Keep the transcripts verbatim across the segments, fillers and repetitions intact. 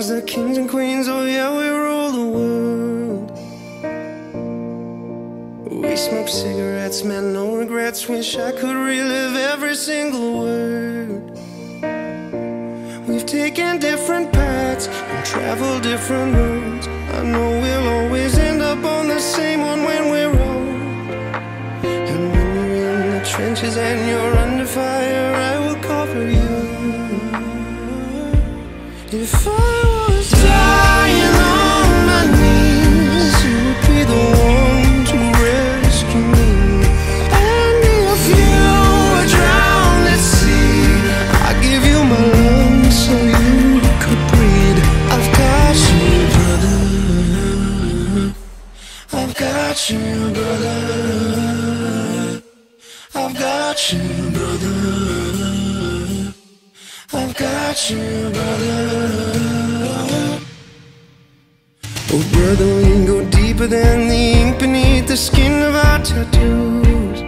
the kings and queens, oh yeah, we rule the world. We smoke cigarettes, man, no regrets. Wish I could relive every single word. We've taken different paths and traveled different roads. I know we'll always end up on the same one when we're old. And when you're in the trenches and you're under fire, I will cover you. If I was dying on my knees, you would be the one to rescue me. And if you were drowned at sea, I'd give you my lungs so you could breathe. I've got you, brother. I've got you, brother. I've got you, brother. I've got you, brother. Oh, brother, we go deeper than the ink beneath the skin of our tattoos.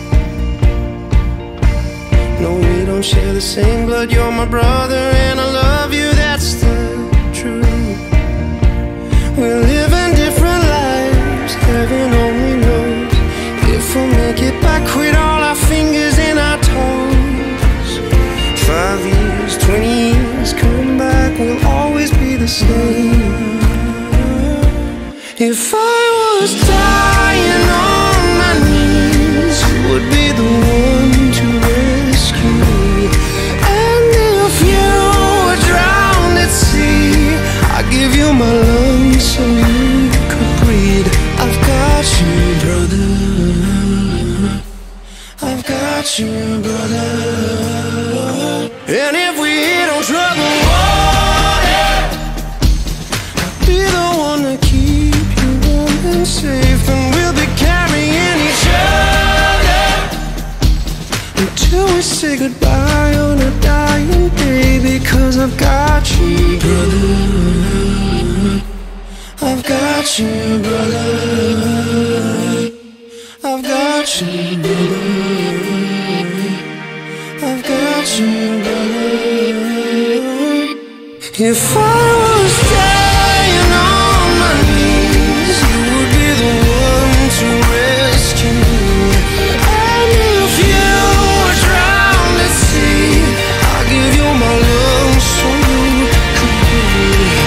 No, we don't share the same blood. You're my brother and I love you, that's the truth. We're living different lives, heaven only knows if we'll make it back with all our fingers and our toes. Five years, twenty years, come back, we'll always be the same. If I was dying on my knees, you would be the one to rescue me. And if you were drowned at sea, I'd give you my lungs so you could breathe. I've got you, brother. I've got you, brother. And if we hit on troubled water, I'll be the one to keep you warm and safe. And we'll be carrying each other until we say goodbye on a dying day. Because I've got you, brother. I've got you, brother. I've got you, brother. I've got you, brother. If I was dying on my knees, you would be the one to rescue me. And if you were drowned at sea, I'll give you my lungs so you could breathe.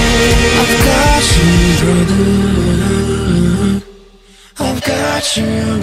I've got you, brother. I've got you.